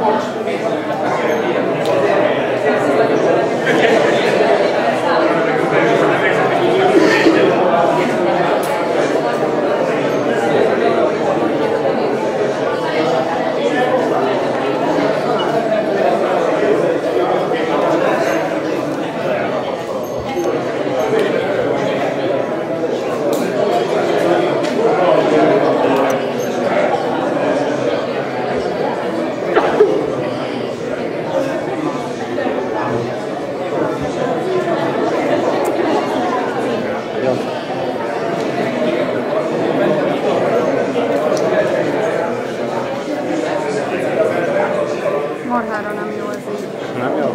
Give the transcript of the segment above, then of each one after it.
Marhára nem jó az így. Nem jó?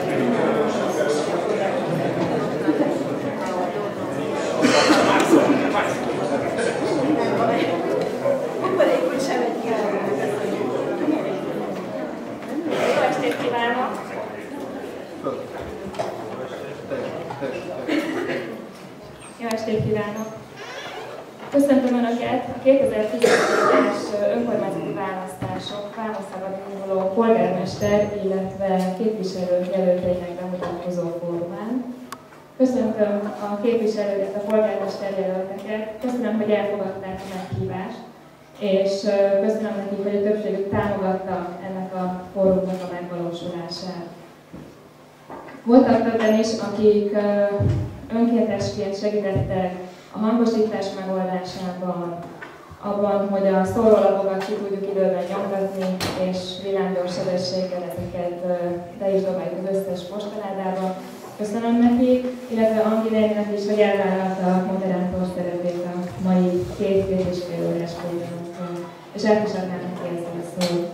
Jó estét kívánok! Jó estét kívánok! Köszöntöm Önöket a 2017-es önkormányzati választások Vámországban induló polgármester, illetve képviselők jelölteinek bemutatkozó fórumán. Köszöntöm a képviselőket, a polgármester jelölteket, köszönöm, hogy elfogadták a meghívást, és köszönöm nekik, hogy a többségük támogatta ennek a fórumnak a megvalósulását. Voltak többen is, akik önkéntesként segítettek a hangosítás megoldásában, abban, hogy a szórólapokat ki tudjuk időben nyomtatni, és villámgyors sebességgel ezeket le is dobáljuk az összes postaládába. Köszönöm nekik, illetve Anginéknek is, hogy elvállalta a moderátor szerepét a mai két és fél órás programunkon. És át is adnám neki ezzel a szót.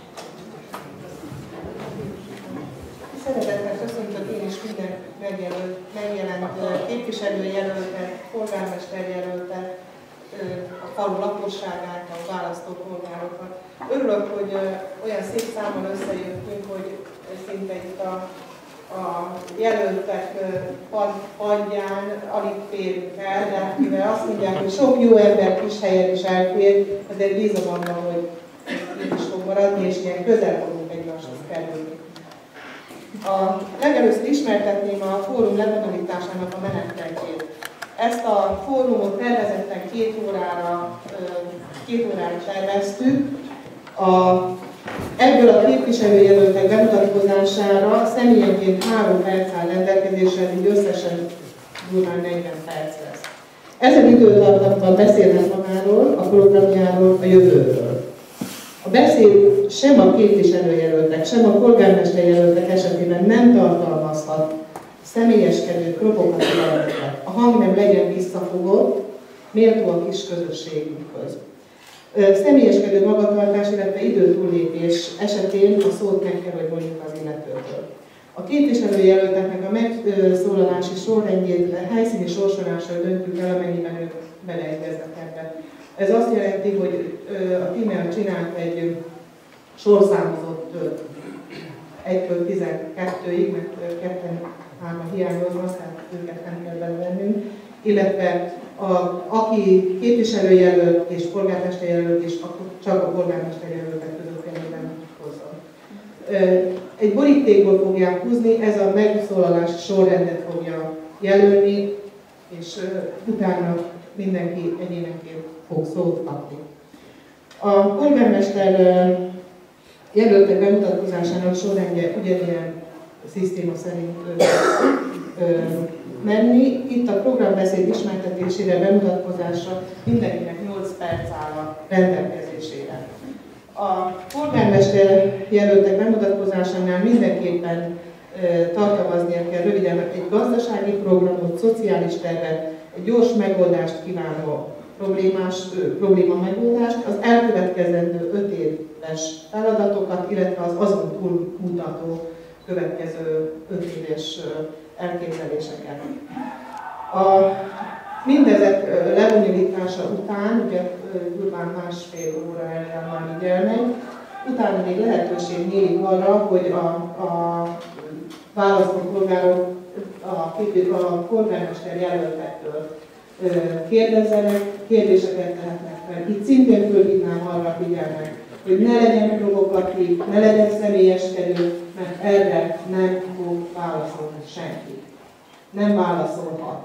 Szeretettel köszöntök én is minden megjelent képviselőjelöltet, polgármesterjelöltet, a falu lakosságát, a választópolgárokat. Örülök, hogy olyan szép számmal összejöttünk, hogy szinte itt a jelöltek padján alig férünk el, de mivel azt mondják, hogy sok jó ember kis helyen is elfér, azért bízom abban, hogy így is fog maradni, és ilyen közel fogunk egymáshoz kerülni. Legelőször ismertetném a fórum lebonyolításának a menetrendjét. Ezt a fórumot tervezetten 2 órára terveztük. Ebből a képviselőjelöltek bemutatkozására személyenként 3 perc áll rendelkezésre, így összesen durván 40 perc lesz. Ezen időtartamban beszélhet magáról, a programjáról, a jövőről. A beszéd sem a képviselőjelöltek, sem a polgármesterjelöltek esetében nem tartalmazhat személyeskedő, provokatív elemeket. A hangnem legyen visszafogott, méltó a kis közösségünkhöz. Személyeskedő magatartás, illetve időtúllépés esetén a szót meg kell, hogy vonjuk az illetőtől. A képviselőjelölteknek a megszólalási sorrendjét helyszíni sorsolással döntjük el, amennyiben ők beleegyeznek ebbe. Ez azt jelenti, hogy a tímmel csinált egy sorszámozott 1-től 12-ig, mert 2-3 hiányoznak, tehát őket nem kell belevennünk, illetve aki képviselőjelölt és polgármesterjelölt is, akkor csak a polgármesterjelöltek között kellene hozzon. Egy borítékból fogják húzni, ez a megszólalási sorrendet fogja jelölni, és utána mindenki egyénenként fog szót kapni. A polgármester jelöltek bemutatkozásának sorrendje ugyanilyen szisztéma szerint menni. Itt a programbeszéd ismertetésére, bemutatkozásra mindenkinek 8 perc áll a rendelkezésére. A polgármester jelöltek bemutatkozásánál mindenképpen tartalmaznia kell röviden egy gazdasági programot, szociális tervet, egy gyors megoldást kívánó probléma megoldást, az elkövetkezendő 5 éves feladatokat, illetve az azon túlmutató következő 5 éves elképzeléseket. Mindezek lebonyolítása után, ugye durván 1,5 óra el már így elmegy, utána még lehetőség nyílik arra, hogy a választópolgárok a polgármester jelöltektől kérdezzenek, kérdéseket tehetnek fel. Itt szintén fölhívnám arra a figyelmet, hogy ne legyen provokatív, ne legyen személyeskedő, mert erre nem fog válaszolni senki. Nem válaszolhat.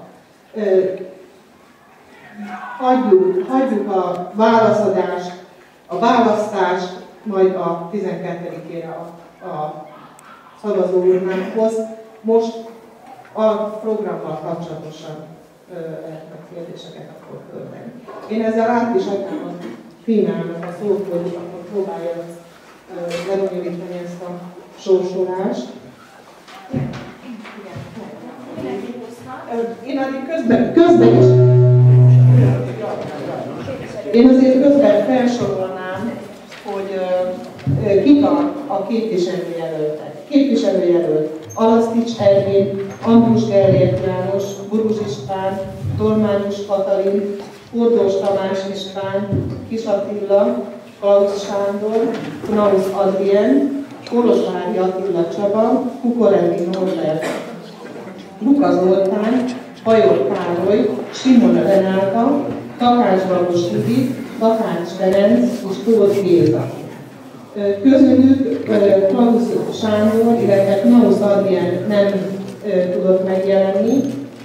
Hagyjuk a válaszadást, a választást majd a 12-ére a szavazóurnákhoz. Most a programmal kapcsolatosan lehet a kérdéseket akkor föltenni. Én ezzel át is adnám a Tímának a szót, hogy akkor próbálja lebonyolítani ezt a sorsolást. Én addig közben is. Én azért közben felsorolnám, hogy kik a képviselőjelöltek. Képviselőjelölt Alasztics Ervin, Andrus Gellért János, Burus István, Dolmányos Katalin, Hordós Tamás István, Kis Attila, Klaus Sándor, Knausz Adrien, Kolozsvári Attila Csaba, Kukorelli Norbert, Luka Zoltán, Bajor Károly, Simon Renáta, Takács Babos Judit, Takács Ferenc és Tóth Géza. Közülük Klaus Sándor, illetve Knausz Adrien nem tudott megjelenni.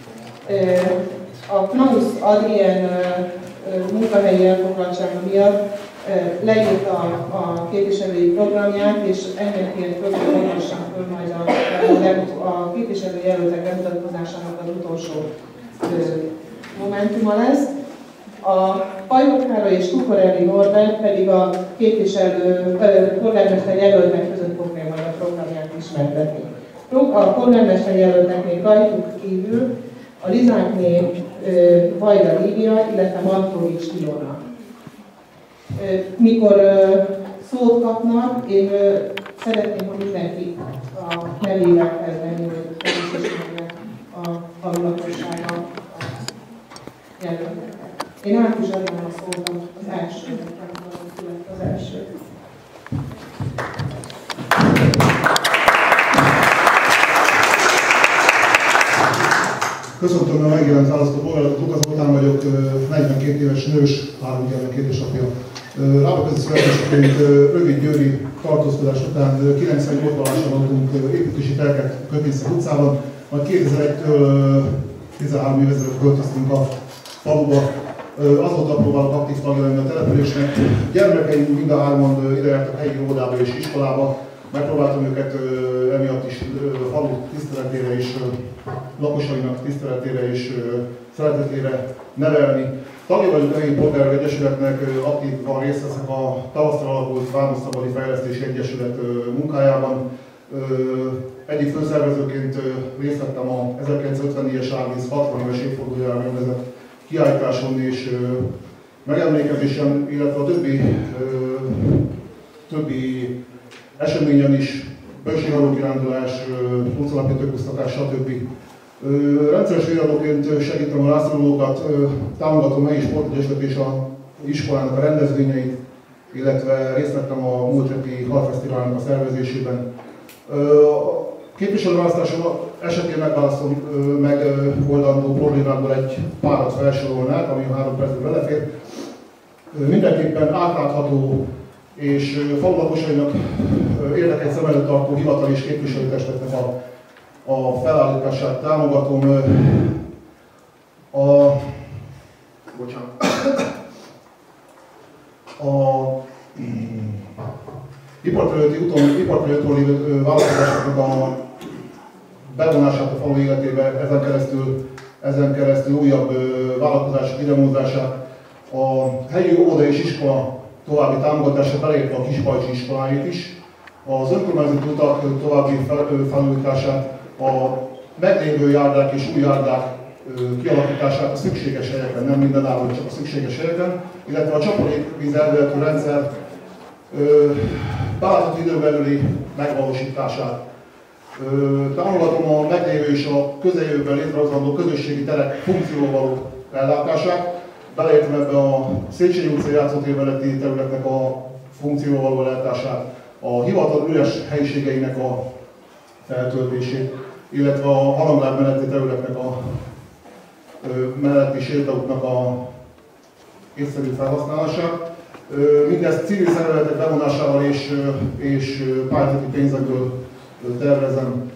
A Knausz Adrien munkahelyi elfoglaltsága miatt leírta a képviselői programját, és ennek olvassam föl majd a képviselőjelöltek bemutatkozásának az utolsó momentuma lesz. A Bajor Károly és Kukorelli Norbert pedig a polgármester jelöltek között fogja majd a programját ismertetni. A polgármester jelölteknél rajtuk kívül a Lizákné Vajda Lívia, illetve Markovics Ilona. Mikor szót kapnak, én szeretném, hogy mindenki a nevével kezdeni, hogy ismerje a hallgatossága a jelölteket. Én át is adom a szót az elsőnek, az első. Köszöntöm a megjelent választópolgárokat, Luka Zoltán vagyok, 42 éves nős, 3 gyermek édesapja. Rábakezi születésként rövid győri tartózkodás után 98-ban adtunk építési telket Kötészek utcában, majd 2001-től 13 év ezelőtt költöztünk a faluba. Azóta próbálok aktív tagja lenni a településnek. Gyermekeim mind a 3 ide jártak helyi óvodába és iskolába. Megpróbáltam őket emiatt is falu tiszteletére és lakosainak tiszteletére és szeretetére nevelni. Tagja vagyok a helyi polgárok egyesületnek, aktívan részt veszek a tavaszra alakult Vámosszabadi Fejlesztési Egyesület munkájában. Egyik főszervezőként részt vettem a 1954-es Árvíz 60 éves évfordulójára rendezett kiállításon és megemlékezésen, illetve a többi eseményen is, bőséghaló kirándulás, utcalapítőkusztatás, stb. Rendszeres véradóként segítem a rászorulókat, támogatom a helyi sportegyesület és az iskolának a rendezvényeit, illetve részt vettem a múlt heti halfesztiválnak a szervezésében. Képviselőválasztásom esetén megoldandó problémákból egy párat felsorolnák, ami a 3 percben belefér. Mindenképpen átlátható és falu lakosainak érdekelt szem előtt tartó hivatal és képviselőtestületnek a felállítását támogatom. Iparterületről lévő vállalkozásoknak a bevonását a falu életébe, ezen keresztül újabb vállalkozások idemozását, a helyi óvoda és iskola további támogatását, beleértve a Kispajcsi iskoláit is, az önkormányzati utak további felújítását, a meglévő járdák és új járdák kialakítását a szükséges helyeken, nem mindenáron, csak a szükséges helyeken, illetve a csapadékvíz elvezető rendszer belátható időn belüli megvalósítását. Támogatom a meglévő és a közeljövőben létrehozandó közösségi terek funkcióval való ellátását, beleértve ebbe a Széchenyi utca játszótér melletti területnek a funkcióval való ellátását, a hivatal üres helyiségeinek a feltöltését, illetve a Halomláb melletti területnek a melletti sétaútnak a észszerű felhasználását. Mindezt civil szervezetek bevonásával és pályázati pénzekből tervezem.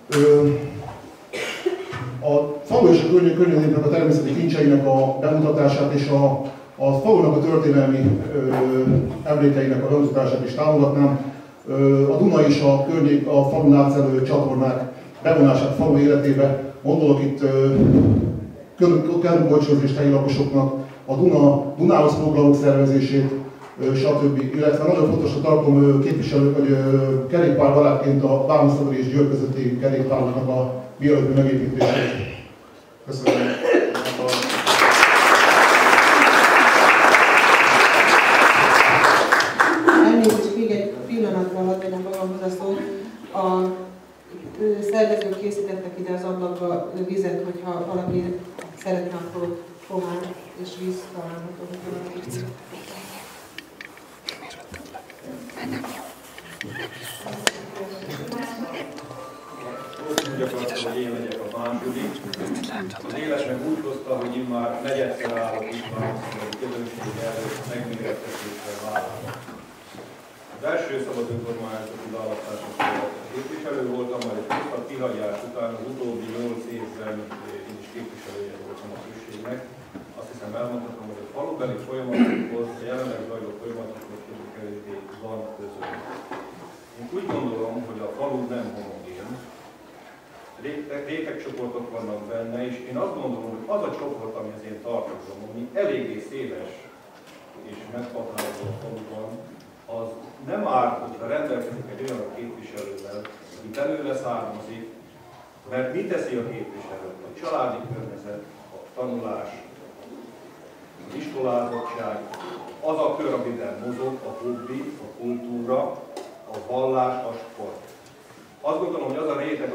A falu és a környezetnek a természeti kincseinek a bemutatását és a falunak a történelmi emlékeinek a bemutatását is támogatnám. A Duna és a falun átszelő csatornák bevonását falu életébe, gondolok itt kerülbolcshoz és helyi lakosoknak, a Dunához programok szervezését, stb. Illetve nagyon fontosra tartom képviselő, vagy kerékpárbarátként a Vámoszavari és Győr közötti kerékpárnak a mielőbbi megépítését. Köszönöm. Elnézést, még egy pillanatban hadd vegyem magamhoz a szót. A szervezők készítettek ide az ablakba vizet, hogyha valaki szeretne, akkor pohár és víz található. Gyakorlatilag, hogy én legyek a második. Az éles meg úgy hozta, hogy én már negyedszer állok itt már, hogy közönség előtt megmérettetésre vállalom. Az első szabad önkormányzati választáson képviselő voltam, majd egy hosszabb kihagyás után az utóbbi 8 évben én is képviselője voltam a községnek. Azt hiszem elmondhatom, hogy a falubeli folyamatokhoz, a jelenleg zajló folyamatokhoz kevésbé van között. Én úgy gondolom, hogy a falu nem homogén. Rétegcsoportok vannak benne, és én azt gondolom, hogy az a csoport, amihez én tartozom, ami eléggé széles és meghatározó a faluban, az nem árt, hogyha rendelkezik egy olyan képviselővel, aki belőle származik, mert mit teszi a képviselő? A családi környezet, a tanulás, az iskolázottság, az a kör, amiben mozog, a hobbi, a kultúra, a vallás, a sport. Azt gondolom, hogy az a réteg,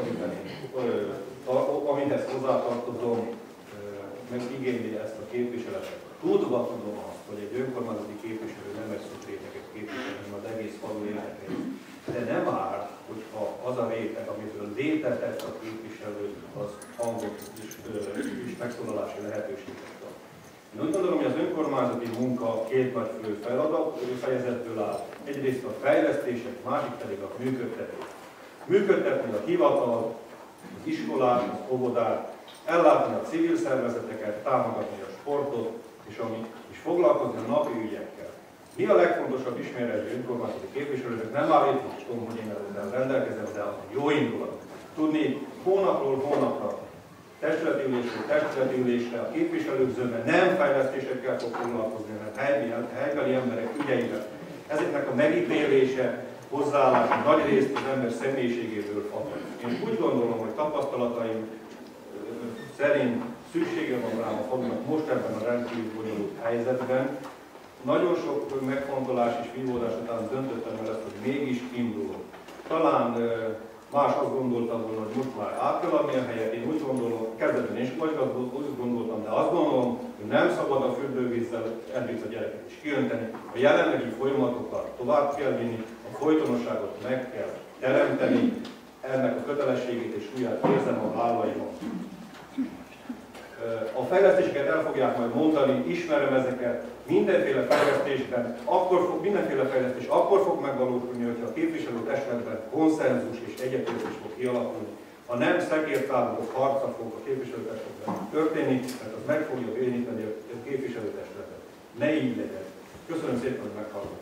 amihez hozzátartozom, meg igényli ezt a képviseletet. Tudva tudom azt, hogy egy önkormányzati képviselő nem egy szűk réteget képvisel, hanem az egész falu érdekeit. De nem árt, hogyha az a réteg, amitől létezett a képviselő, az hangot és megszólalási lehetőséget kap. Én úgy gondolom, hogy az önkormányzati munka két nagy fő feladat fejezetből áll. Egyrészt a fejlesztések, másik pedig a működtetés. Működtetni a hivatal, az iskolát, az óvodát, ellátni a civil szervezeteket, támogatni a sportot, és foglalkozni a napi ügyekkel. Mi a legfontosabb ismerő önkormányzati képviselőnek? Nem állítom, hogy én ezzel rendelkezem, de a jó indulat. Tudni hónapról hónapra, testületi ülésre a képviselők zöme nem fejlesztésekkel fog foglalkozni, hanem helybeli emberek ügyeivel. Ezeknek a megítélése, hozzáállása nagy részt az ember személyiségéből fakad. Én úgy gondolom, hogy tapasztalataim szerint szüksége van rám a falunak most ebben a rendkívül bonyolult helyzetben. Nagyon sok megfontolás és vívódás után döntöttem el ezt, hogy mégis indulok. Talán más azt gondolta volna, hogy most már át kell adni a helyet. Én úgy gondolom, kezdetben is úgy gondoltam, de azt gondolom, hogy nem szabad a fürdővízzel elvitt a gyereket is kiönteni. A jelenlegi folyamatokat tovább kell vinni, a folytonosságot meg kell teremteni, ennek a kötelességét és súlyát érzem a vállaimon. A fejlesztéseket el fogják majd mondani, ismerem ezeket, mindenféle fejlesztés akkor fog megvalósulni, hogyha a képviselőtestületben konszenzus és egyetértés fog kialakulni. Ha nem szekértáborok harca fog a képviselőtestületben történni, mert az meg fogja érinteni a képviselőtestületet. Ne így legyen. Köszönöm szépen, hogy meghallgattak.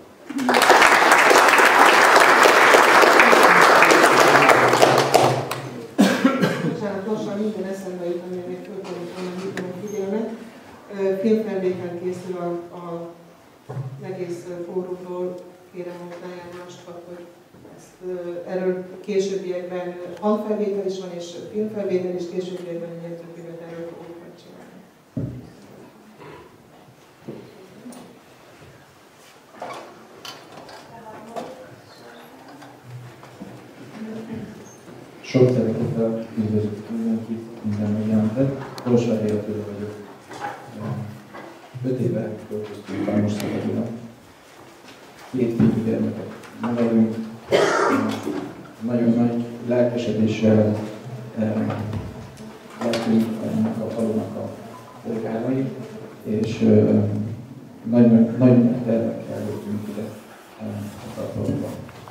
Lassan minden eszembe jut, amire még föl tudunk volna hívni a figyelmet. Filmfelvétel készül az egész fórumról, kérem Náján Másokat, hogy erről későbbiekben hangfelvétel is van, és filmfelvétel is későbbiekben egy jegyzőkönyvet erről fogunk megcsinálni. Sok szeretettel üdvözlök mindenkit, minden megjelentet. Kolosvári Attila vagyok. 5 éve költöztünk Vámosszabadira. 2 fiúgyermeket nevelünk. Nagyon nagy lelkesedéssel lettünk ennek a falunak a polgárai, és nagyon nagy tervekkel jöttünk ide a tartalomba.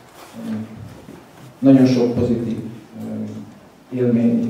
Nagyon sok pozitív élmény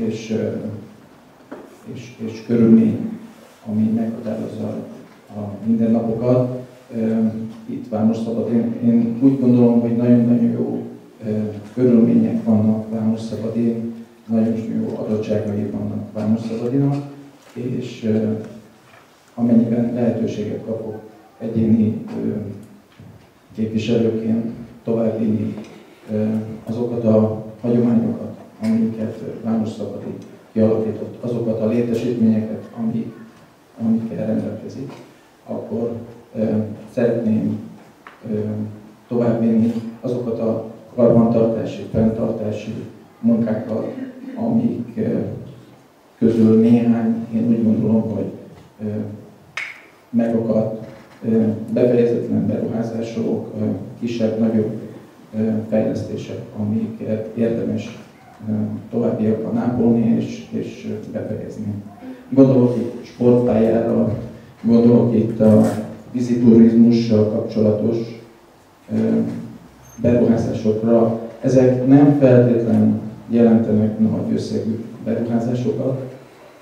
és körülmény, ami meghatározza a mindennapokat. Itt Vámosszabadin én úgy gondolom, hogy nagyon-nagyon jó körülmények vannak Vámosszabadin, nagyon jó adottságai vannak Vámosszabadinak, és amennyiben lehetőséget kapok egyéni képviselőként továbbvinni azokat a hagyományokat, amiket Vámosszabadi kialakított, azokat a létesítményeket, amikkel rendelkezik, akkor szeretném továbbvinni azokat a karbantartási, fenntartási munkákat, amik közül néhány, én úgy gondolom, hogy megakadt, befejezetlen beruházások, kisebb-nagyobb fejlesztések, amiket érdemes továbbiakban ápolni és befejezni. Gondolok itt sportpályára, gondolok itt a víziturizmussal kapcsolatos beruházásokra. Ezek nem feltétlenül jelentenek nagy összegű beruházásokat,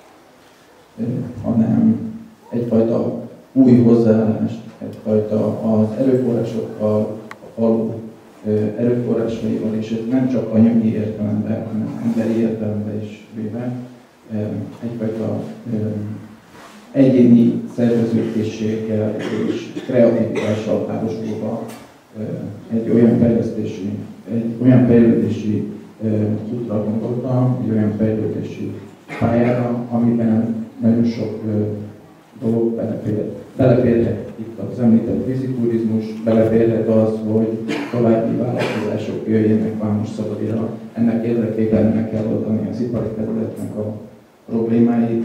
hanem egyfajta új hozzáállást, egyfajta az erőforrásokkal, a falu erőforrásaival, és ez nem csak anyagi értelemben, hanem emberi értelemben is véve, egyfajta egyéni szervezőkészséggel és kreativitással párosulva egy olyan fejlődési útra gondoltam, egy olyan fejlődési pályára, amiben nagyon sok dolog beleférhet itt az említett víziturizmus, beleférhet az, hogy további vállalkozások jöjjenek Vámosszabadira. Ennek érdekében meg kell oldani az ipari területnek a problémáit.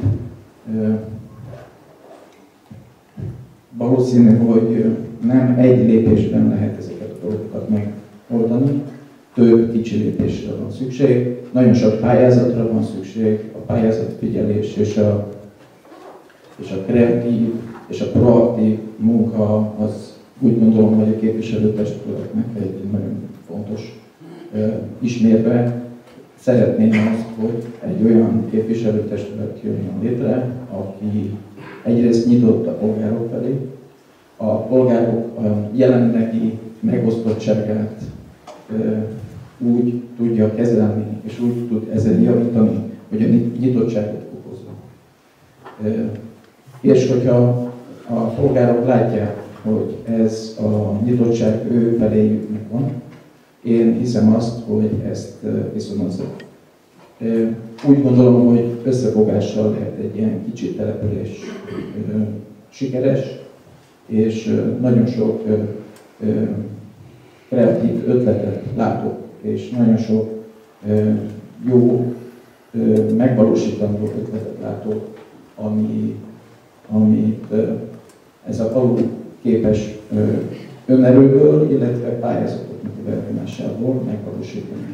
Valószínű, hogy nem egy lépésben lehet ezeket a dolgokat megoldani, több kicsi lépésre van szükség, nagyon sok pályázatra van szükség, a pályázatfigyelés és a kreatív és a proaktív munka az úgy gondolom, hogy a képviselőtestületnek egy nagyon fontos ismérve. Szeretném azt, hogy egy olyan képviselőtestület jöjjön létre, aki egyrészt nyitott a polgárok felé, a polgárok jelenlegi megosztottságát úgy tudja kezelni, és úgy tud ezen javítani, hogy a nyitottságot fokozza. És hogyha a polgárok látják, hogy ez a nyitottság ő feléjük megvan, én hiszem azt, hogy ezt viszonozzák. Úgy gondolom, hogy összefogással lehet egy ilyen kicsi település sikeres, és nagyon sok kreatív ötletet látok, és nagyon sok jó, megvalósítandó ötletet látok, amit ez a falu képes önerőből, illetve pályázatok motiválásából megvalósítani.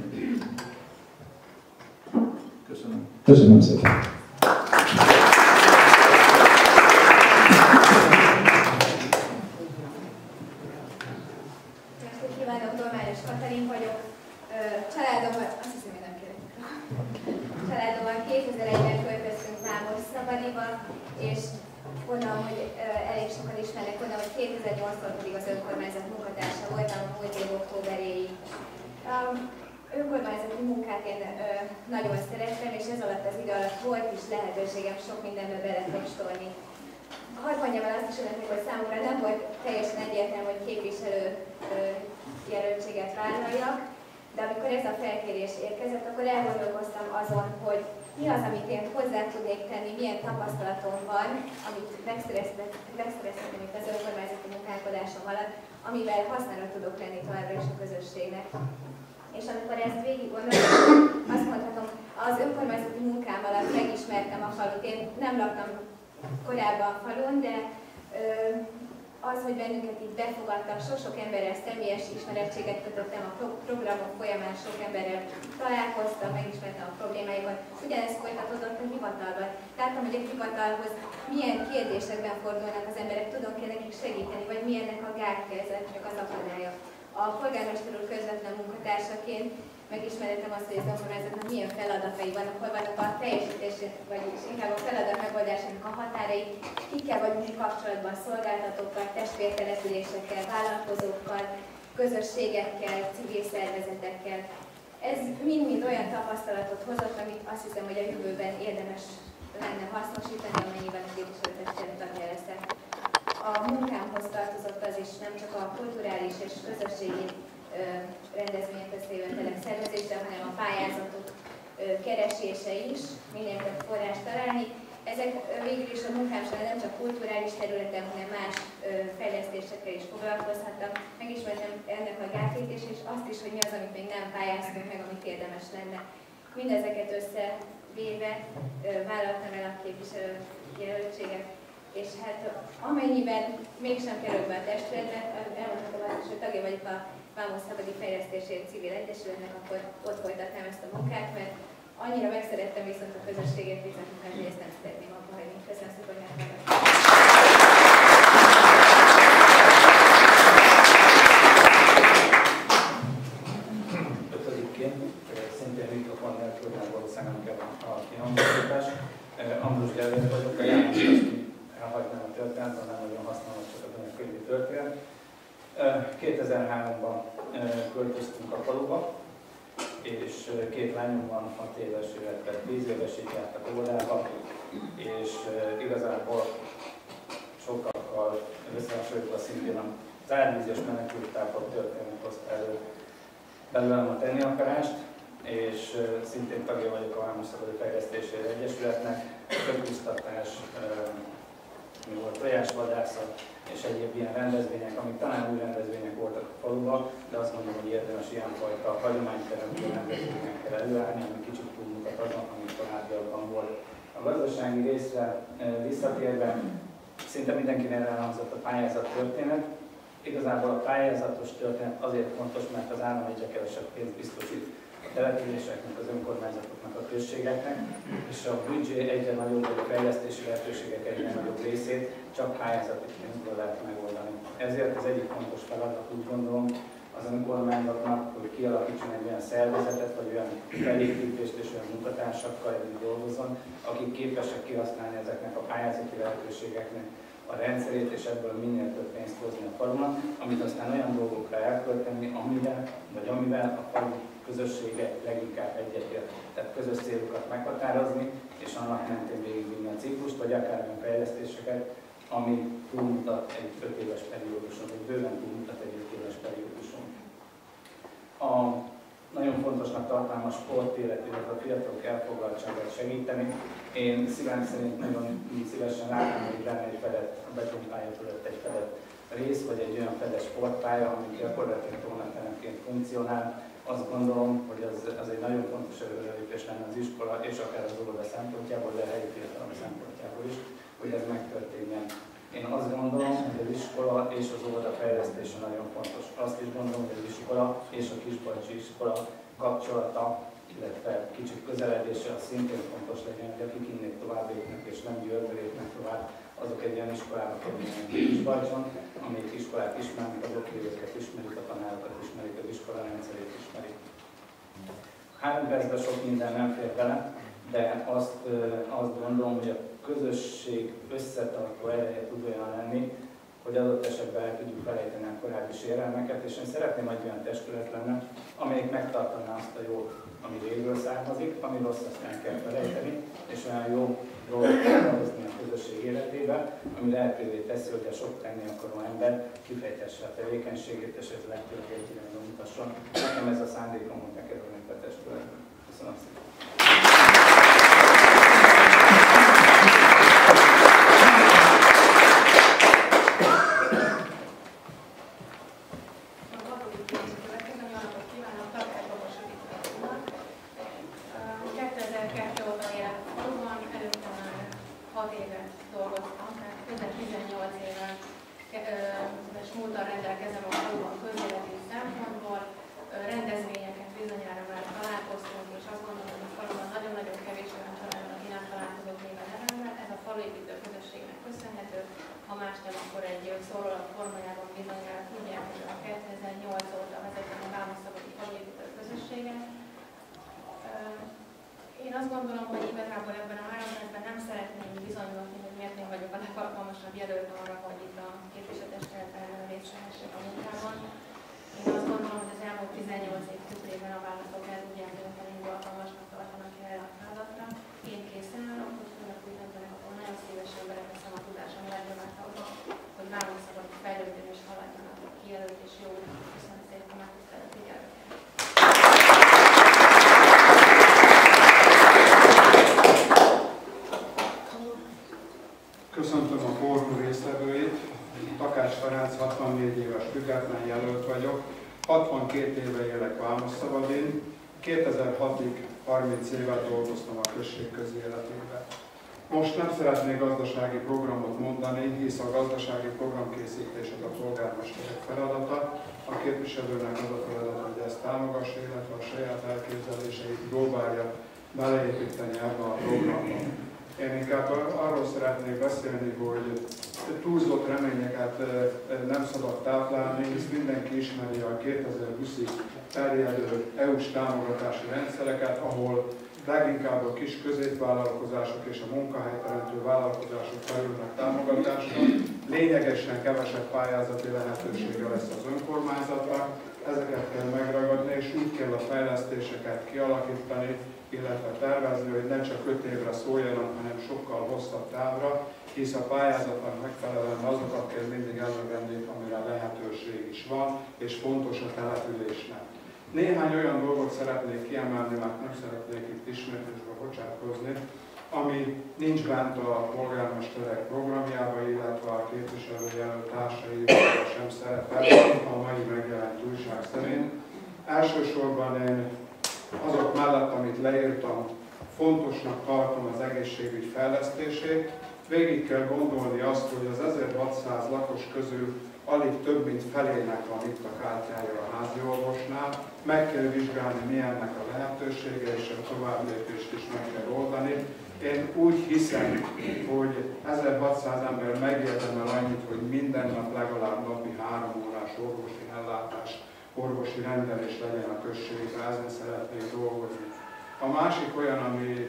Köszönöm. Köszönöm szépen. Kívánok, Dolmányos Katalin vagyok. Családommal, azt hiszem, hogy nem kérek. Családommal 2001-ben költöztünk Vámosszabadiba, és gondolom, hogy elég sokan ismernek, gondolom, hogy 2008-tól pedig az önkormányzat munkatársa voltam a múlt év októberéig. Önkormányzati munkát én nagyon szerettem, és ez alatt az idő alatt volt is lehetőségem sok mindenbe belekóstolni. Hadd mondjam el azt is önöknek, hogy számomra nem volt teljesen egyértelmű, hogy képviselő jelöltséget vállaljak, de amikor ez a felkérés érkezett, akkor elgondolkoztam azon, hogy mi az, amit én hozzá tudnék tenni, milyen tapasztalatom van, amit megszereztem itt az önkormányzati munkálkodásom alatt, amivel hasznára tudok lenni továbbra is a közösségnek. És amikor ezt végig gondoltam, azt mondhatom, az önkormányzati munkám alatt megismertem a falut. Én nem laktam korábban a falun, de az, hogy bennünket itt befogadtak, sok-sok emberrel személyes ismerettséget kötöttem a programok folyamán, sok emberrel találkoztam, megismertem a problémáikat. Ugyanezt folytatódott a hivatalban. Láttam, hogy a hivatalhoz milyen kérdésekben fordulnak az emberek, tudok-e nekik segíteni, zártkezet, csak az akadálya. A polgármester úr közvetlen munkatársaként megismerhetem azt, hogy az önkormányzatnak milyen feladatai vannak, hol vannak a teljesítését, vagyis inkább a feladat megoldásának a határai, kikkel vagyunk kapcsolatban, szolgáltatókkal, testvértelepülésekkel, vállalkozókkal, közösségekkel, civil szervezetekkel. Ez mind-mind olyan tapasztalatot hozott, amit azt hiszem, hogy a jövőben érdemes lenne hasznosítani, amennyiben a képviselőtestület tagja leszek. A munkámhoz tartozott az is nem csak a kulturális és közösségi rendezvények összejövetelek szervezése, hanem a pályázatok keresése is, minél több forrást találni. Ezek végül is a munkám során nem csak kulturális területen, hanem más fejlesztésekkel is foglalkozhattam. Megismertem ennek a gátjét és azt is, hogy mi az, amit még nem pályáztunk meg, amit érdemes lenne. Mindezeket összevéve vállaltam el a képviselőjelöltséget, és hát amennyiben mégsem kerül be a testületbe, elmondhatom azt is, hogy tagja vagyok a Vámos Szabadi Fejlesztésért Civil Egyesületnek, akkor ott folytatnám ezt a munkát, mert annyira megszerettem viszont a közösséget munkát, hogy ezt nem szeretném abba hagyni. Köszönöm szépen, hogy meghallgattak. Ötödikként, szintén mikrofon nélkül, mert valószínűleg nem kell hallani hangosítás. Ambrus Gellért vagyok, a János elhagynám a történetet, nem nagyon használom csak a könyvi történet. 2003-ban költöztünk a faluba, és 2 lányom van, 6 éves, illetve 10 éves, így jártak óvodába, és igazából sokakkal összehasonlítva szintén az árvízes menekülttábor történet hozta elő belőlem a tenni akarást, és szintén tagja vagyok a Vámos Szabadi Fejlesztésért Egyesületnek, közkutatás, mi volt tojásvadászat és egyéb ilyen rendezvények, amik talán új rendezvények voltak a faluban, de azt gondolom, hogy érdemes ilyenfajta hagyományteremtő rendezvényekkel előállni, ami kicsit túlmutat azon, amit korábbiakban volt. A gazdasági részre visszatérve, szinte mindenkinek elhangzott a pályázat történet. Igazából a pályázatos történet azért fontos, mert az állam egyre kevesebb pénzt biztosít a településeknek, az önkormányzatoknak, a községeknek, és a büdzsé egyre nagyobb, vagy a fejlesztési lehetőségek egyre nagyobb részét csak pályázati pénzből lehet megoldani. Ezért az egyik fontos feladat, úgy gondolom, az önkormányzatnak, hogy kialakítson egy olyan szervezetet, vagy olyan felépítést és olyan munkatársakkal együtt dolgozzon, akik képesek kihasználni ezeknek a pályázati lehetőségeknek a rendszerét, és ebből minél több pénzt hozni a falunak, amit aztán olyan dolgokra elkölteni, amivel a falu közössége leginkább egyetért. Tehát közös célokat meghatározni, és annak mentén végigvinni a ciklust, vagy akár olyan fejlesztéseket, ami túlmutat egy 5 éves perióduson, vagy bőven túlmutat egy 5 éves perióduson. Nagyon fontosnak tartom a sportélet, illetve a fiatalok elfoglaltságát segíteni. Én szívem szerint nagyon szívesen látom, hogy lenne egy fedett, a betonpálya fölött egy fedett rész, vagy egy olyan fedett sportpálya, ami gyakorlatilag tornateremként funkcionál. Azt gondolom, hogy az egy nagyon fontos előrelépés lenne az iskola és akár az óvoda szempontjából, de a helyi fiatalok szempontjából is, hogy ez megtörténjen. Én azt gondolom, hogy az iskola és az óvoda fejlesztése nagyon fontos. Azt is gondolom, hogy az iskola és a kisbajcsi iskola kapcsolata, illetve kicsit közeledése az szintén fontos legyen, hogy akik innét tovább lépnek és nem Győrbe lépnek tovább, azok egy olyan iskolába kerülnek Kisbajcson, amelyik iskolát ismernek, az oklevéket ismerik, a tanárokat ismerik, az iskola rendszerét ismerik. 3 percben sok minden nem fér bele, de azt gondolom, hogy a közösség összetartó ereje tud olyan lenni, hogy adott esetben el tudjuk felejteni a korábbi sérelmeket, és én szeretném, hogy olyan testület lenne, amelyik megtartaná azt a jót, ami régről származik, ami rossz, azt nem kell felejteni, és olyan jó dolgot kell hozni a közösség életébe, ami lehetővé teszi, hogy a sok tenni akaró ember kifejtesse a tevékenységét, és ez lehetőleg egy irányba mutasson. Nekem ez a szándékom, hogy bekerülnek a testületbe. Köszönöm szépen! Múltal rendelkezem a faluban közéleti szempontból, rendezvényeket bizonyára már találkoztunk, és azt gondolom, hogy a faluban nagyon-nagyon kevés olyan család, aki nem találkozott még a nevemmel. Ez a faluépítő közösségnek köszönhető, ha más nem, akkor egy szórólat formájában bizonyára 2008 óta vezetem a Vámosszabadi Faluépítő Közösséget. Én azt gondolom, hogy igazából ebben a 3 percben nem szeretném bizonyítani, hogy miért én vagyok a legalkalmasabb jelölt arra, hogy itt a képviselőtestületben részt vehessek a munkában. Én azt gondolom, hogy az elmúlt 18 év tükrében a választók el tudják dönteni, hogy alkalmasnak tartanak erre a feladatra. Én készen állok, hogy főleg úgy döntenek, akkor nagyon szívesen beleteszem a tudásom legnagyobb abba, hogy Vámosszabadon fejlődjön és haladjanak a kijelölt és jó. Köszönöm szépen a megtisztelő figyelmet. Köszöntöm a fórum résztvevőit. Takács Ferenc, 64 éves független jelölt vagyok. 62 éve élek Vámosszabadin. 2006-ig 30 évet dolgoztam a község közéletében. Most nem szeretnék gazdasági programot mondani, hisz a gazdasági programkészítés az a polgármesterek feladata. A képviselőnek az a feladata, hogy ezt támogassa, illetve a saját elképzeléseit próbálja beleépíteni ebbe a programba. Én inkább arról szeretnék beszélni, hogy túlzott reményeket nem szabad táplálni, hisz mindenki ismeri a 2020-ig terjedő EU-s támogatási rendszereket, ahol leginkább a kis középvállalkozások és a munkahelyteremtő vállalkozások kerülnek támogatásra. Lényegesen kevesebb pályázati lehetősége lesz az önkormányzatnak, ezeket kell megragadni, és úgy kell a fejlesztéseket kialakítani, illetve tervezni, hogy ne csak 5 évre szóljanak, hanem sokkal hosszabb távra, hisz a pályázatnak megfelelően azokat kell mindig elővenni, amire lehetőség is van, és fontos a településnek. Néhány olyan dolgot szeretnék kiemelni, mert nem szeretnék itt ismétlésbe bocsátkozni, ami nincs bent a polgármesterek programjába, illetve a képviselőjelölt társaival sem szerepel a mai megjelent újság szerint. Elsősorban én azok mellett, amit leírtam, fontosnak tartom az egészségügy fejlesztését. Végig kell gondolni azt, hogy az 1600 lakos közül alig több mint felének van itt a kártyája a házi orvosnál. Meg kell vizsgálni, milyennek a lehetősége, és a továbblépést is meg kell oldani. Én úgy hiszem, hogy 1600 ember megérdemel annyit, hogy minden nap legalább napi 3 órás orvosi ellátás, orvosi rendelés legyen a községben, ezen szeretnék dolgozni. A másik olyan, ami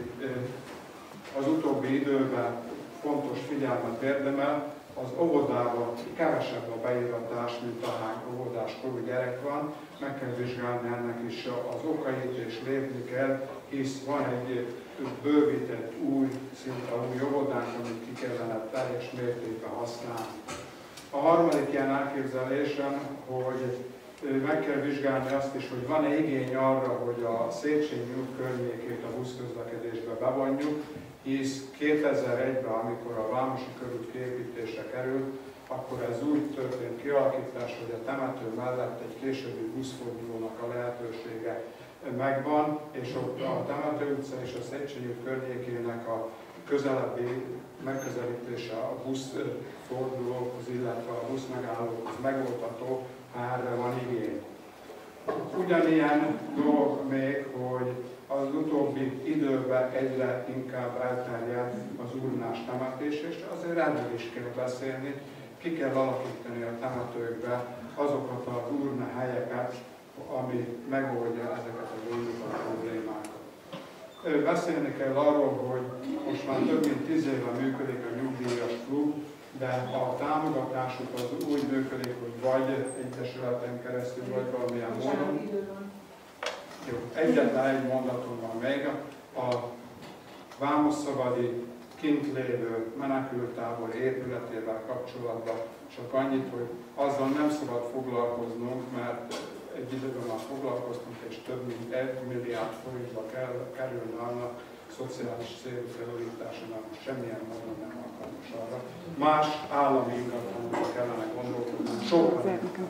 az utóbbi időben fontos figyelmet érdemel, az óvodában kevesebb a beiratás, mint ahány óvodás korú gyerek van. Meg kell vizsgálni ennek is az okait, és lépni kell, hisz van egy bővített új, szinte új óvodánk, amit ki kellene teljes mértékben használni. A harmadik ilyen elképzelésem, hogy meg kell vizsgálni azt is, hogy van-e igény arra, hogy a Széchenyi út környékét a buszközlekedésbe bevonjuk, hisz 2001-ben, amikor a Vámosi körút kiépítésre került, akkor ez úgy történt kialakítás, hogy a temető mellett egy későbbi buszfordulónak a lehetősége megvan, és ott a Temető utca és a Széchenyi út környékének a közelebbi megközelítése a buszfordulókhoz, illetve a buszmegállókhoz megoldható, ha erre van igény. Ugyanilyen dolog még, hogy az utóbbi időben egyre inkább elterjed az urnás temetés, és azért erről is kell beszélni, ki kell alakítani a temetőkbe azokat az urna helyeket, ami megoldja ezeket a gondokat, a problémákat. Beszélni kell arról, hogy most már több mint 10 éve működik a nyugdíjas klub, de a támogatásuk az úgy működik, hogy vagy egyesületen keresztül, vagy valamilyen módon. Jó, egyetlen egy mondatom van még. A Vámosszabadi kint lévő menekülttábor épületével kapcsolatban csak annyit, hogy azzal nem szabad foglalkoznunk, mert egy időben már foglalkoztunk, és több mint 1 milliárd forintba kerülne annak szociális célú felújítása, mert most semmilyen módon nem alkalmas arra. Más állami ingatlanokra kellene gondolkodni. Sokkal.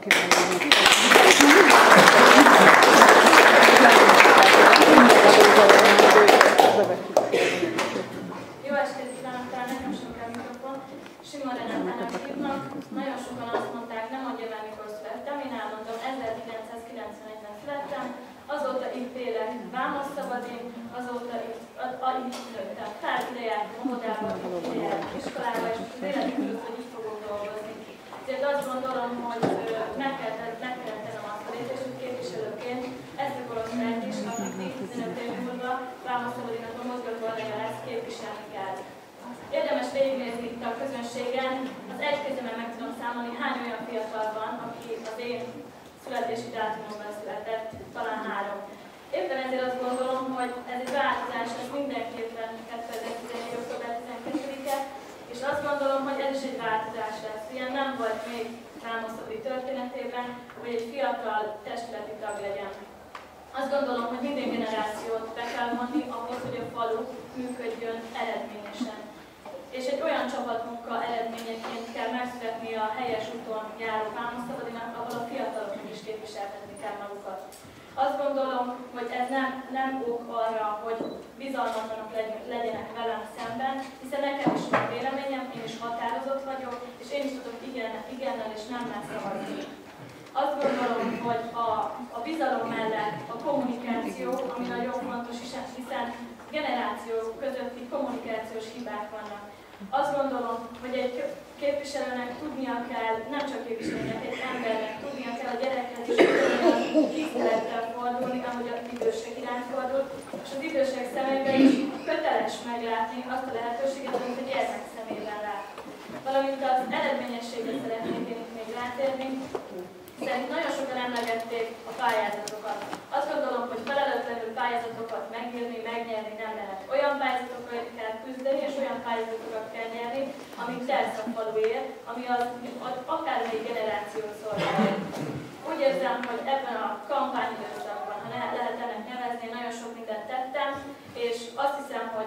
Jó estét kívánok, talán nekem sem kell mikrofon. Simon Renátának hívnak. Nagyon sokan azt mondták, nem mondja meg, mikor születtem. Én elmondom, 1991-ben születtem. Azóta itt élek Vámosszabadin, azóta itt nőttem fel, ide jártam óvodába, ide jártam iskolába, és az életünk között, hogy itt fogok dolgozni. Ezért azt gondolom, hogy meg kell 15 év múlva Vámosszabadinak a mozgató ereje lesz, képviselni kell. Érdemes végignézni itt a közönségen, az egy kezemben meg tudom számolni, hány olyan fiatal van, aki az én születési dátumomban született, talán 3. Éppen ezért azt gondolom, hogy ez egy változás, ez mindenképpen 2014. október 12-e, és azt gondolom, hogy ez is egy változás lesz. Ilyen nem volt még Vámosszabadi történetében, hogy egy fiatal testületi tag legyen. Azt gondolom, hogy minden generációt be kell vonni ahhoz, hogy a falu működjön eredményesen. És egy olyan csapatmunka eredményeként kell megszületni a helyes úton járó Vámosszabadinak, ahol a fiataloknak is képviseltetni kell magukat. Azt gondolom, hogy ez nem ok arra, hogy bizalmatlanok legyenek velem szemben, hiszen nekem is van véleményem, én is határozott vagyok, és én is tudok igennel és nemmel szavazni. Azt gondolom, hogy a bizalom mellett a kommunikáció, ami nagyon fontos, hiszen generációk közötti kommunikációs hibák vannak. Azt gondolom, hogy egy képviselőnek tudnia kell, nem csak képviselőnek, egy embernek tudnia kell a gyerekhez is tisztelettel fordulni, ahogy az idősek iránt fordul, és az idősek szemében is köteles meglátni azt a lehetőséget, amit a gyermek szemében lát. Valamint az eredményességre szeretnék én itt még rátérni, hiszen nagyon sokan emlegették a pályázatokat. Azt gondolom, hogy felelőtlenül pályázatokat megírni, megnyerni nem lehet. Olyan pályázatokat kell küzdeni, és olyan pályázatokat kell nyerni, amit tesz a faluért, ami az akármelyik generációt szolgálja. Úgy érzem, hogy ebben a kampányidőszakban, ha lehet ennek nevezni, nagyon sok mindent tettem, és azt hiszem, hogy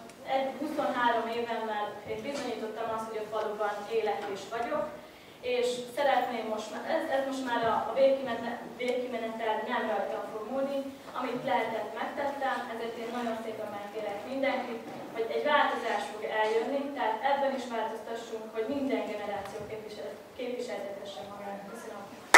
23 évemmel bizonyítottam azt, hogy a faluban élek és vagyok, és szeretném ez most már a végkimenetel nem rajtam fog múlni, amit lehetett megtettem, ezért én nagyon szépen megkérek mindenkit, hogy egy változás fog eljönni, tehát ebben is változtassunk, hogy minden generáció képviseltetesse magát. Köszönöm.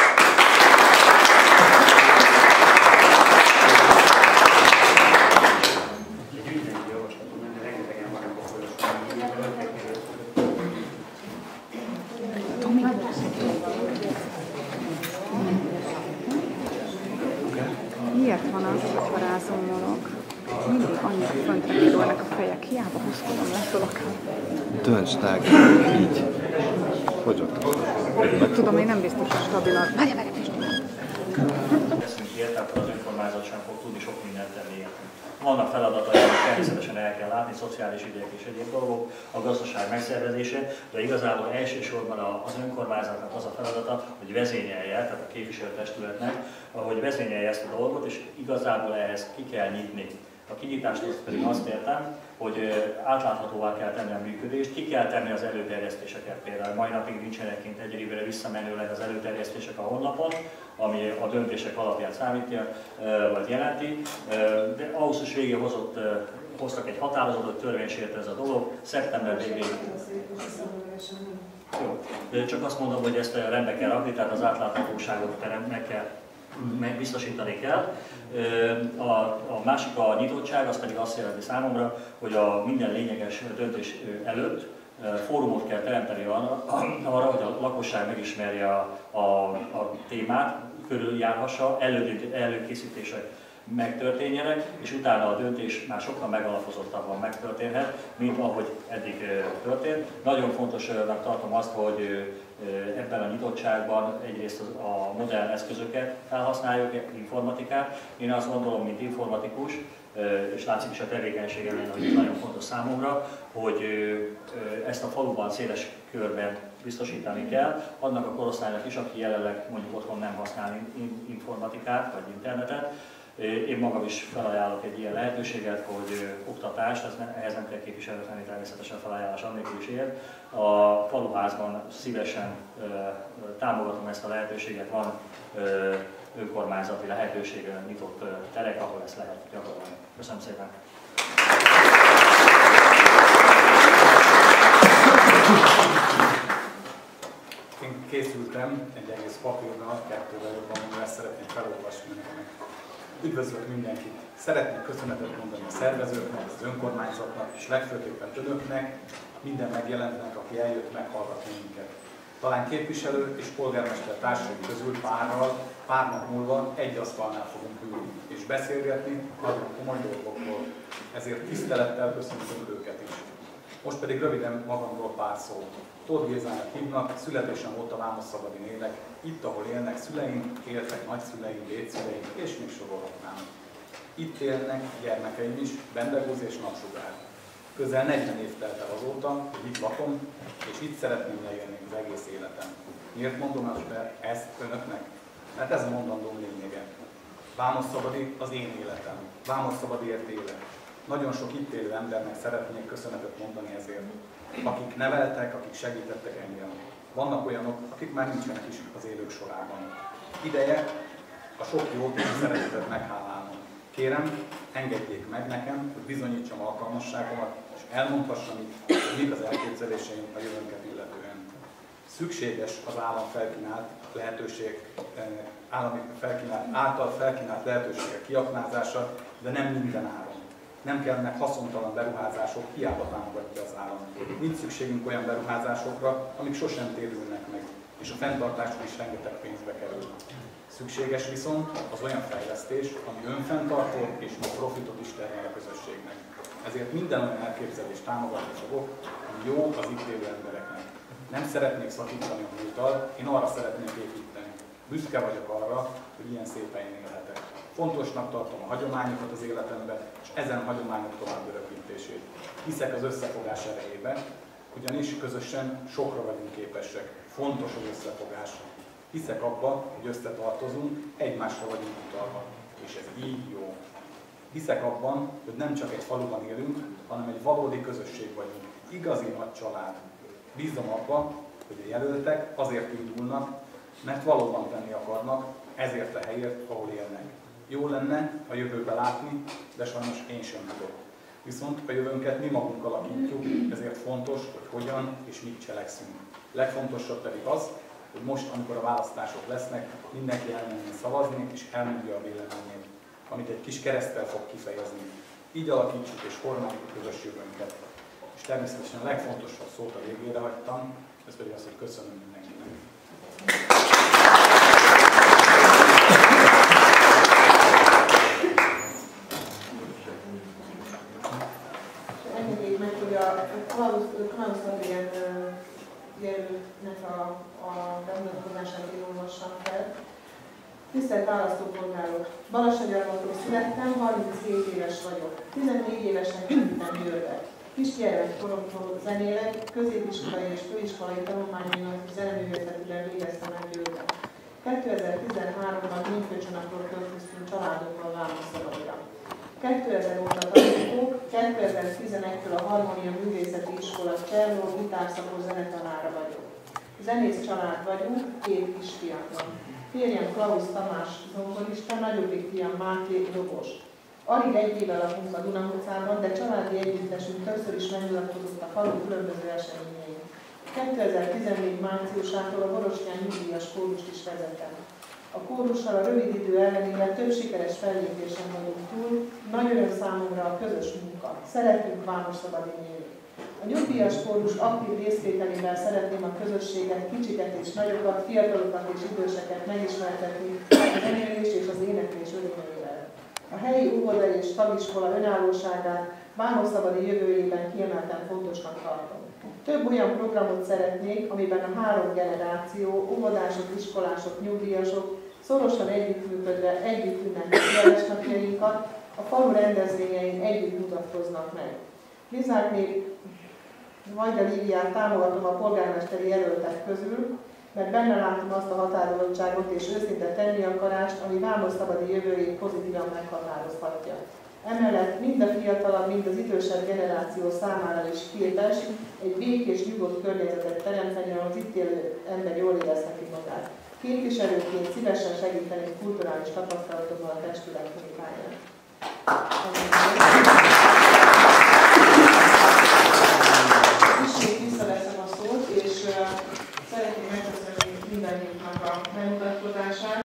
Miért van az, hogy ha rázomolok, mindig annyira föntre kirolnak a fejek, hiába húzkodom le akár. Döntsd el, így. Hogy ott? Tudom, én nem biztos, hogy stabilan. Várj, Leszünk ilyet, akkor az önkormányzat sem fog tudni sok mindent tenni. Vannak feladatai, amit természetesen el kell látni, szociális ügyek és egyéb dolgok, a gazdaság megszervezése, de igazából elsősorban az önkormányzatnak az a feladata, hogy vezényelje, tehát a képviselőtestületnek, hogy vezényelje ezt a dolgot, és igazából ehhez ki kell nyitni. A kinyitást pedig azt értem, hogy átláthatóvá kell tenni a működést, ki kell tenni az előterjesztéseket. Például mai napig nincsenek kint egy évre visszamenőleg az előterjesztések a honlapon, ami a döntések alapján számítja, vagy jelenti. De augusztus végén hoztak egy határozatot, törvénysértő ez a dolog, szeptember végéig. Jó. Csak azt mondom, hogy ezt rendbe kell rakni, tehát az átláthatóságot biztosítani kell. A másik a nyitottság, az pedig azt jelenti számomra, hogy a minden lényeges döntés előtt fórumot kell teremteni arra, hogy a lakosság megismerje a témát, körüljárhassa, előkészítések megtörténjenek, és utána a döntés már sokkal megalapozottabban megtörténhet, mint ahogy eddig történt. Nagyon fontosnak tartom azt, hogy ebben a nyitottságban egyrészt a modern eszközöket felhasználjuk, informatikát. Én azt gondolom, mint informatikus, és látszik is a tevékenységemben, hogy ez nagyon fontos számomra, hogy ezt a faluban széles körben biztosítani kell, annak a korosztálynak is, aki jelenleg mondjuk otthon nem használ informatikát vagy internetet. Én magam is felajánlok egy ilyen lehetőséget, hogy oktatást, ehhez nem kell képviselőt lenni, természetesen felajánlás annélkül is ér. A faluházban szívesen támogatom ezt a lehetőséget, van önkormányzati lehetőségre nyitott terek, ahol ezt lehet gyakorolni. Köszönöm szépen! Én készültem egy egész papírnal, 2-vel jobban, amivel ezt szeretnék felolvasni önöknek. Üdvözlök mindenkit! Szeretnék köszönetet mondani a szervezőknek, az önkormányzatnak és legfőképpen önöknek, minden megjelentnek, aki eljött meghallgatni minket. Talán képviselő és polgármester társai közül pár nap múlva egy asztalnál fogunk ülni és beszélgetni nagyon komoly dolgokról. Ezért tisztelettel köszöntöm őket is. Most pedig röviden magamról pár szó. Tóth Gézának hívnak, születésem óta Vámosszabadin élek, itt, ahol élnek szüleim, éltek nagyszüleim, dédszüleim, és még sorolhatnám. Itt élnek gyermekeim is, Bendegúz és Napsugár. Közel 40 év telt el azóta, hogy itt lakom, és itt szeretném leélni az egész életem. Miért mondom ezt önöknek? Mert ez a mondandóm lényege. Vámosszabadi az én életem. Vámosszabadiért élek. Nagyon sok itt élő embernek szeretnék köszönetet mondani ezért. Akik neveltek, akik segítettek engem. Vannak olyanok, akik már nincsenek is az élők sorában. Ideje a sok jót és szeretetet meghálálnom. Kérem, engedjék meg nekem, hogy bizonyítsam alkalmasságomat, és elmondhassam itt, hogy mik az elképzeléseim a jövőnket illetően. Szükséges az állam által felkínált lehetőségek kiaknázása, de nem minden áron. Nem kellnek haszontalan beruházások, hiába támogatja az állam. Nincs szükségünk olyan beruházásokra, amik sosem térülnek meg, és a fenntartásuk is rengeteg pénzbe kerül. Szükséges viszont az olyan fejlesztés, ami önfenntartó és profitot is termel a közösségnek. Ezért minden olyan elképzelést támogatni fogok, ami jó az itt élő embereknek. Nem szeretnék szakítani a múlttal, én arra szeretnék építeni. Büszke vagyok arra, hogy ilyen szépen élhetek. Fontosnak tartom a hagyományokat az életemben, és ezen hagyományok tovább örökítését. Hiszek az összefogás erejébe, ugyanis közösen sokra vagyunk képesek. Fontos az összefogás. Hiszek abba, hogy összetartozunk, egymásra vagyunk utalva, és ez így jó. Hiszek abban, hogy nem csak egy faluban élünk, hanem egy valódi közösség vagyunk. Igazi nagy család. Bízom abba, hogy a jelöltek azért indulnak, mert valóban tenni akarnak, ezért a helyért, ahol élnek. Jó lenne a jövőbe látni, de sajnos én sem tudok. Viszont a jövőnket mi magunk alakítjuk, ezért fontos, hogy hogyan és mit cselekszünk. Legfontosabb pedig az, hogy most, amikor a választások lesznek, mindenki elmenjen szavazni és elmondja a véleményét, amit egy kis kereszttel fog kifejezni. Így alakítsuk és formáljuk a közös jövőnket. És természetesen a legfontosabb szót a végére hagytam, ez pedig az, hogy köszönöm mindenkinek. Engedjék meg, hogy a Klaus Adrien jelöltnek a bemutatkozását én olvassam fel. Tisztelt választópolgárok! Balassagyarmatról születtem, 37 éves vagyok. 14 évesen kerültem Győrbe. Kisgyermekkoromtól zenélek, középiskolai és főiskolai tanulmányaimat zeneművészetűen végeztem el Győrben. 2013-ban mindfőcsónakról költöztünk családommal Vámosszabadra. 2000 óta tanulók, 2011-től a Harmónia Művészeti Iskola cselló gitárszakos zenetanára vagyok. Zenész család vagyunk, 2 kisfiam van. Férjem Klaus Tamás zongorista, nagyobbik fiam Máté dobos. Alig egy éve lakunk a Duna utcában, de családi együttesünk többször is megnyilatkozott a falu különböző eseményein. 2014 márciusától a Borostyán nyugdíjas kórust is vezetem. A kórussal a rövid idő ellenére több sikeres fellépésen vagyunk túl, nagy öröm számomra a közös munka. Szeretünk Vámosszabadin élni. A nyugdíjas kórus aktív részvételével szeretném a közösséget, kicsiket és nagyokat, fiatalokat és időseket megismertetni a zenélés és az éneklés örömeivel. A helyi óvoda és tagiskola önállóságát Vámosszabadi jövőjében kiemelten fontosnak tartom. Több olyan programot szeretnék, amiben a 3 generáció, óvodások, iskolások, nyugdíjasok szorosan együttműködve együtt ünneplik jelesnapjainkat, a falu rendezvényein együtt mutatkoznak meg. Lizárné Vajda Líviát támogatom a polgármesteri jelöltek közül, mert benne látom azt a határozottságot és őszinte tenni akarást, ami Vámosszabadi jövőjét pozitívan meghatározhatja. Emellett mind a fiatalabb, mind az idősebb generáció számára is képes egy békés, nyugodt környezetet teremteni, ahol az itt élő ember jól érezheti magát. Képviselőként szívesen segíteni kulturális tapasztalatokban a testület munkáját. Ismét visszaveszem a szót, és szeretném megköszönni mindannyiunknak a bemutatkozását.